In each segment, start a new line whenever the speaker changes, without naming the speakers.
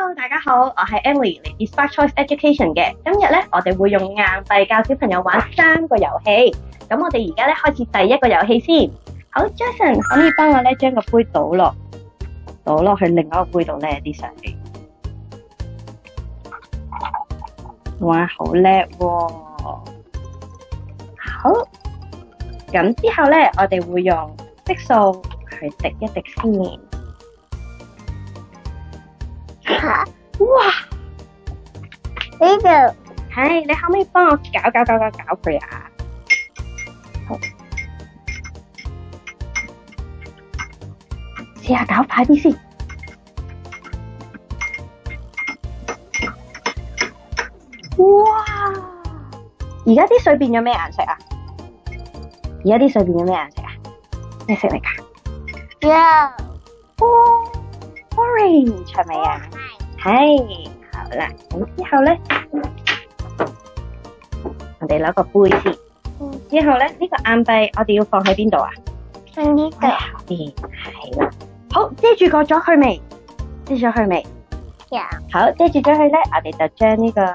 Hello， 大家好，我係 Emily 嚟自 Spark Choice Education 嘅。今日咧，我哋會用硬幣教小朋友玩3個遊戲。咁我哋而家咧開始第一個遊戲先。好 ，Jason 可唔可以幫我咧將個杯倒落去另外一個杯度咧啲水？哇，好叻喎！好，咁之後咧，我哋會用色素去滴一滴先。哇！
呢度
係，你可唔可以幫我攪佢啊？好，試下攪快啲先。哇！而家啲水變咗咩顏色啊？咩色嚟㗎？
有
orange 係咪啊？係，好啦，咁之後咧，我哋攞個杯先。之後咧，呢個硬幣我哋要放喺邊度啊？
喺呢度。
下邊，係啦。好，遮住咗佢未？
有。
好，遮住咗佢咧，我哋就將呢個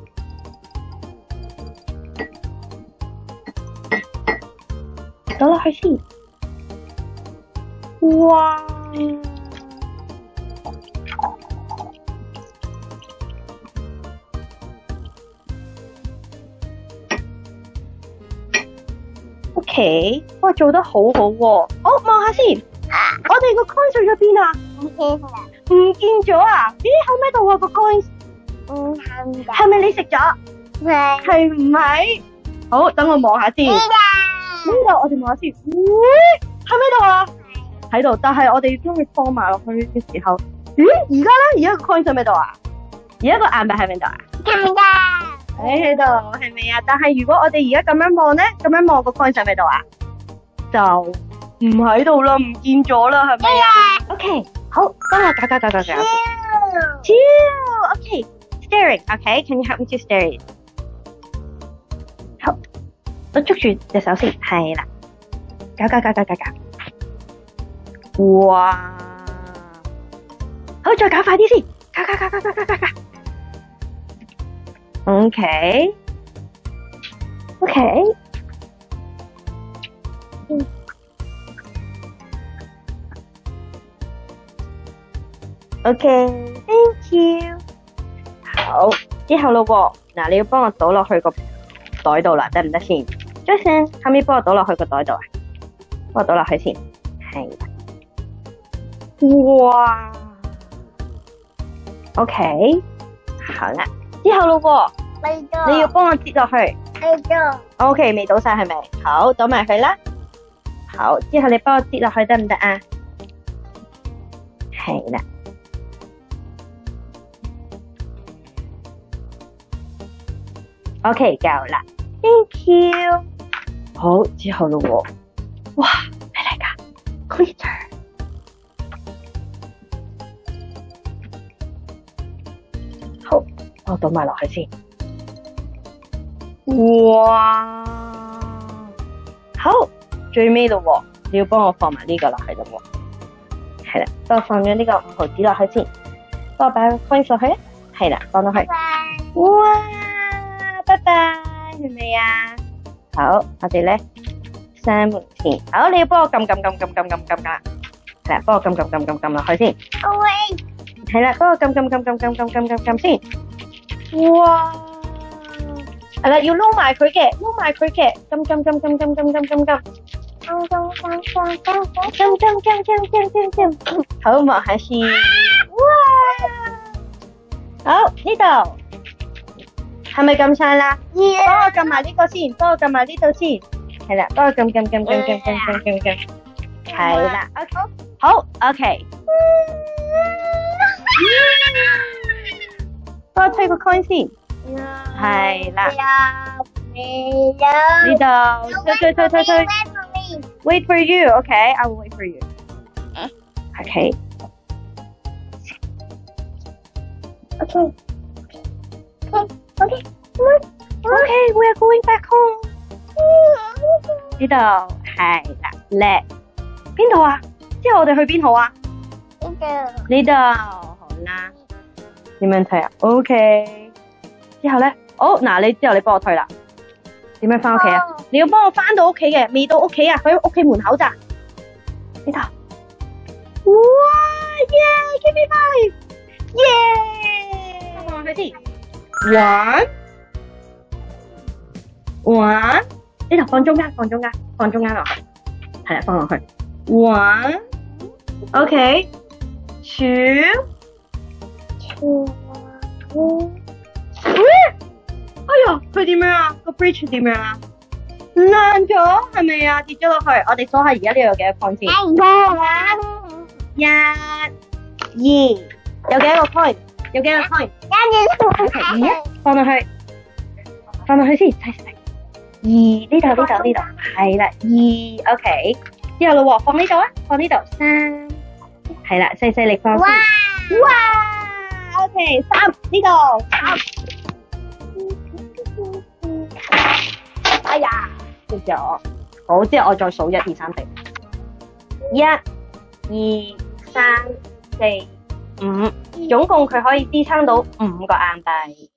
倒落去先。哇！OK， 哇，做得好好喎！好，望下先，我哋個 coin 去咗邊啊？唔見咗啊？咦，喺咩度啊個 coin？ 係咪你食咗？係唔係？好，等我望下先。呢度我哋望下先。咦，喺咩度啊？喺度，但係我哋將佢放埋落去嘅時候，咦？而家咧，而家個 coin 喺咩度啊？而家個硬幣喺邊度啊？喺度，係咪啊？但係如果我哋而家咁樣望咧，咁樣望個 coin 喺邊度啊？就唔喺度啦，唔見咗啦，係咪啊？OK， 好，幫我搞。OK，steering，OK，can you help me to steer it？ 好，我捉住隻手先，係啦，搞。哇！好，再搞快啲先，搞。OK， thank you。好，之後咯喎，嗱，你要幫我倒落去個袋度啦，得唔得先 ？Jason， 可唔可以幫我倒落去個袋度啊？幫我倒落去先，係。哇 ！OK， 好啦。之後咯喎，你要幫我擠落去。OK， 未倒晒係咪？好，倒埋佢啦。好，之後你幫我擠落去得唔得啊？係啦。OK， 夠啦。Thank you。好，之後咯喎，哇，咩嚟㗎 ？Glitter。好。我倒埋落去先。哇！好，最尾咯喎，你要幫我放埋呢個落去咯喎。係啦，幫我放咗呢個5毫紙落去先。幫我擺個 coin 落去啊。係啦，放落去。哇！拜拜，係咪啊？好，我哋咧閂門先。好，你要幫我撳㗎。係啦，幫我撳落去先。係啦，幫我撳先。哇！係啦，要撈埋佢嘅，撳。好，望下先。哇！好，呢度係咪撳晒啦？幫我撳埋呢個先，係啦，幫我撳。係啦，好 ，OK。幫我推個 coin 先，係啦，呢度推，wait for you，OK，I will wait for you，OK， we are going back home， 呢度係啦，叻，邊度啊？之後我哋去邊好啊？呢度，好啦。 點樣退啊 ？OK。之後咧，嗱，你之後你幫我退啦。點樣翻屋企啊？你要幫我翻到屋企嘅，未到屋企啊，佢喺屋企門口咋？呢度。哇！Give me five！耶！放落去先。one，呢度放中間落去。係啦，放落去。one。OK。two。哎呀，佢點樣啊？個 bridge 點樣啊？爛咗係咪啊？跌咗落去。我哋數下而家呢度有幾多 coin 先。1、2，有幾多個 coin？有幾多個 coin？2啊，放落去先，細。2呢度，係啦，2 OK。之後咯，放呢度啊，放呢度3，係啦，細力放先。哇 ，OK， 3呢度。哎呀，跌咗。好，之後我再數1、2、3、4。1、2、3、4、5，總共佢可以支撐到5個硬幣。